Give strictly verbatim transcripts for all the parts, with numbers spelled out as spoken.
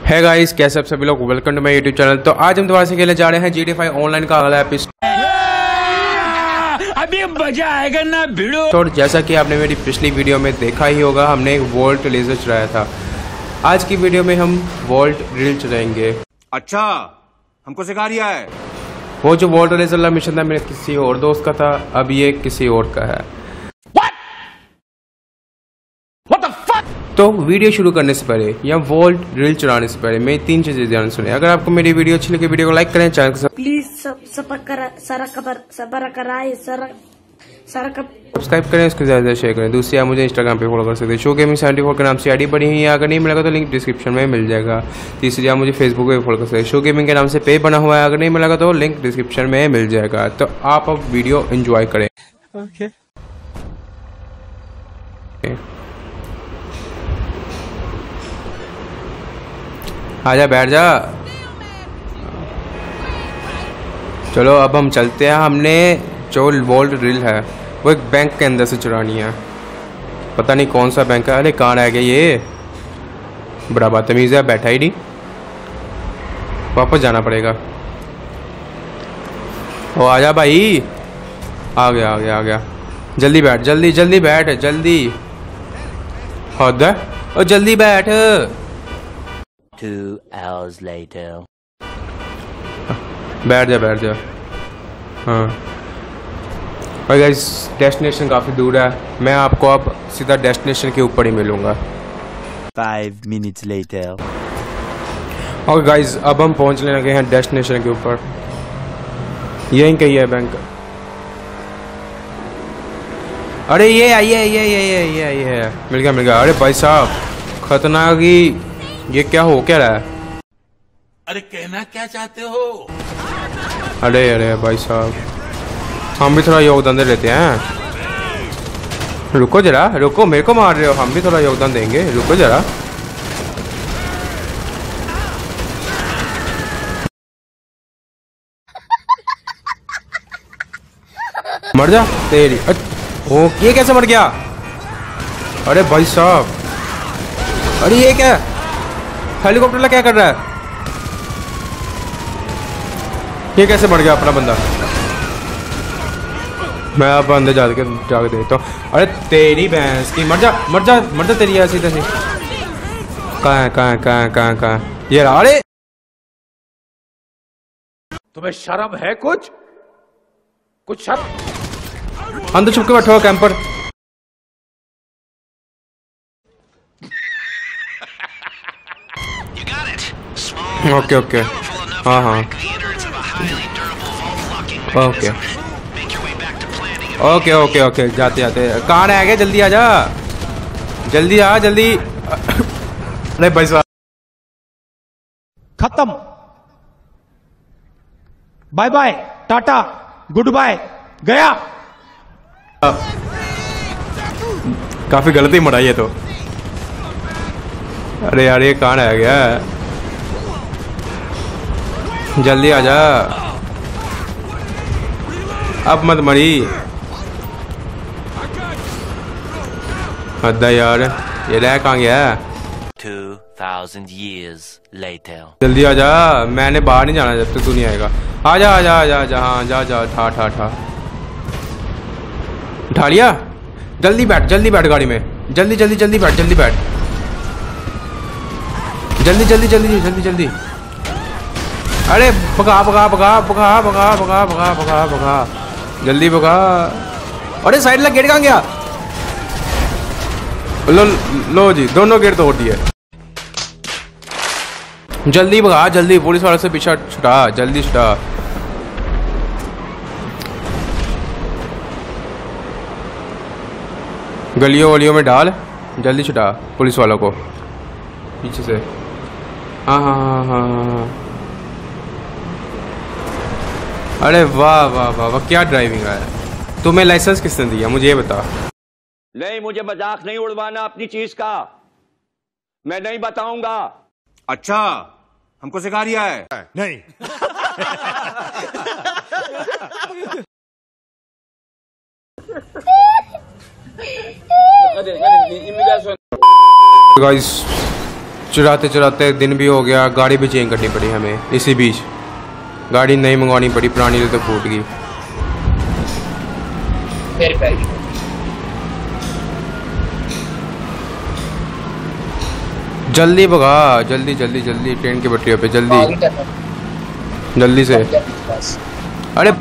है गाइस, कैसे आप सभी लोग, welcome to my YouTube channel. तो आज हम दोबारा से खेलने जा रहे हैं G T A five online का अगला एपिसोड। अभी मजा आएगा ना भिड़ो। तो जैसा कि आपने मेरी पिछली वीडियो में देखा ही होगा, हमने एक वोल्ट लेजर चलाया था। आज की वीडियो में हम वोल्ट ड्रिल चलाएंगे। अच्छा, हमको सिखा रिया है। वो जो वोल्ट लेजर वाला मिशन था मेरे किसी और दोस्त का था, अब ये किसी और का है। तो वीडियो शुरू करने से पहले या वोल्ट ड्रिल चलाने से पहले मैं तीन चीजें ध्यान सुने। अगर आपको मेरी वीडियो अच्छी लगे, वीडियो को लाइक करें, चैनल को प्लीज सब्सक्राइब करें, उसको ज्यादा शेयर करें। दूसरी, आप मुझे इंस्टाग्राम पे फॉलो कर सकते हैं, शो गेमिंग सेवेंटी फोर के नाम से आईडी बनी हुई है। अगर नहीं मिलेगा तो लिंक डिस्क्रिप्शन में मिल जाएगा। तीसरी, आप मुझे फेसबुक पे फॉलो कर सकते हैं, शो गेमिंग के नाम से पेज बना हुआ है। अगर नहीं मिलेगा तो लिंक डिस्क्रिप्शन में मिल जाएगा। तो आप अब वीडियो एंजॉय करें। ओके आजा, बैठ जा। चलो अब हम चलते हैं। हमने जो वोल्ट ड्रिल है वो एक बैंक के अंदर से चुरानी है। पता नहीं कौन सा बैंक है। अरे कहाँ रह गया ये, बड़ा बदतमीज है, बैठा ही नहीं। वापस जाना पड़ेगा। ओ आजा भाई, आ गया आ गया आ गया। जल्दी बैठ, जल्दी जल्दी बैठ, जल्दी। हद है, ओ जल्दी बैठ। Two hours later. बैठ जा बैठ जा। हाँ, और गाइस डेस्टिनेशन काफ़ी दूर है। मैं आपको अब सीधा डेस्टिनेशन के ऊपर ही मिलूंगा। Five minutes later. और गाइस अब हम पहुंचने लगे हैं डेस्टिनेशन के ऊपर। यहीं कहीं है बैंक। अरे ये ये ये ये ये ये ये मिल गया मिल गया। अरे भाई साहब, खतरनाक ही। ये क्या हो क्या रहा है? अरे कहना क्या चाहते हो? अरे अरे भाई साहब, हम भी थोड़ा योगदान दे लेते हैं। रुको जरा, रुको, मेरे को मार रहे हो, हम भी थोड़ा योगदान देंगे। रुको जरा। मर जा तेरी। ओ ये कैसे मर गया? अरे भाई साहब, अरे ये क्या, हेलीकॉप्टर वाला क्या कर रहा है? ये कैसे मर गया अपना बंदा? मैं अब अंदर जाके जाके देखता हूँ। अरे तेरी भैंस की, मर जा मर जा मर जा तेरी ऐसी तैसी। कहाँ है कहाँ है कहाँ है कहाँ है कहाँ है? ये रहा। अरे तुम्हें शर्म है? कुछ कुछ शर्म। अंदर छुप के बैठा हुआ कैंपर। ओके ओके, हाँ हाँ ओके ओके ओके ओके जाते जाते। कहाँ रह गए? जल्दी आ जा, जल्दी आ, जल्दी। अरे भाई साहब, खत्म। Bye bye, tata, good bye, गया। काफी गलती मराई है तो। अरे यार ये कहाँ रह गया? जल्दी आ जा, अब मत मरी। हद है यार, ये रह कहाँ गया? Two thousand years later. जल्दी आ जा, मैंने बाहर नहीं जाना जब तक तू नहीं आएगा। आ जा आ जा आ जा जा, हाँ जा जा, ठा ठा ठा उठा लिया। जल्दी बैठ, जल्दी बैठ गाड़ी में, जल्दी जल्दी जल्दी बैठ, जल्दी बैठ, जल्दी जल्दी जल्दी जल्दी जल्दी। अरे भगा भगा भगा भगा भगा भगा भगा भगा भगा, जल्दी भगा। अरे साइड लग, गेट कहाँ गया? लो लो जी, दोनों गेट तोड़ दिए। जल्दी भगा, जल्दी, पुलिस वाले से पीछा छुटा, जल्दी छुटा। गलियों वलियों में डाल, जल्दी छुटा पुलिस वालों को पीछे से। हाँ हाँ हाँ हाँ हाँ। अरे वाह वाह वाह वाह, क्या ड्राइविंग है। तुम्हें लाइसेंस किसने दिया, मुझे ये बता। नहीं, मुझे मजाक नहीं उड़वाना अपनी चीज का, मैं नहीं बताऊंगा। अच्छा, हमको सिखा रिया है। नहीं। गाइस चुराते चुराते दिन भी हो गया, गाड़ी भी चेंज करनी पड़ी हमें इसी बीच। गाड़ी नई मंगवानी पड़ी, पुरानी तो फूट गई। जल्दी भगा, जल्दी जल्दी जल्दी, ट्रेन की पटरियों पे जल्दी जल्दी से। अरे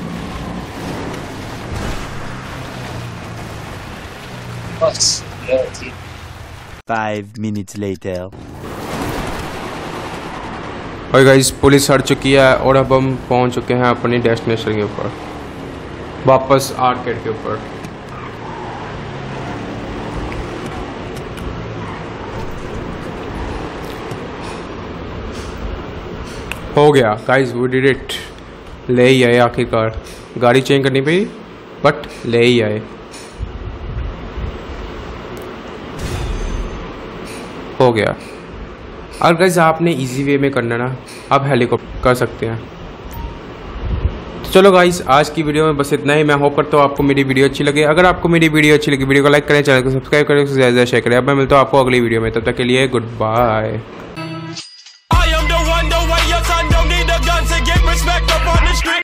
Five minutes later. और गाइस पुलिस हट चुकी है और अब हम पहुंच चुके हैं अपनी डेस्टिनेशन के ऊपर, वापस आर्केड के ऊपर। हो गया गाइस, वी डिड इट। ले ही आए आखिरकार। गाड़ी चेंज करनी पड़ी बट ले ही आए। हो गया। अगर गाइस आपने इजी वे में करना ना, आप हेलीकॉप्टर कर सकते हैं। तो चलो गाइस, आज की वीडियो में बस इतना ही। मैं होप करता हूँ आपको मेरी वीडियो अच्छी लगे। अगर आपको मेरी वीडियो अच्छी लगी, वीडियो को लाइक करें, चैनल को सब्सक्राइब करें, ज़्यादा ज़्यादा शेयर करें। अब मैं मिलता हूँ आपको अगली वीडियो में, तब तक के लिए good bye. I am the one, the way your son don't need a gun to get respect up on the street.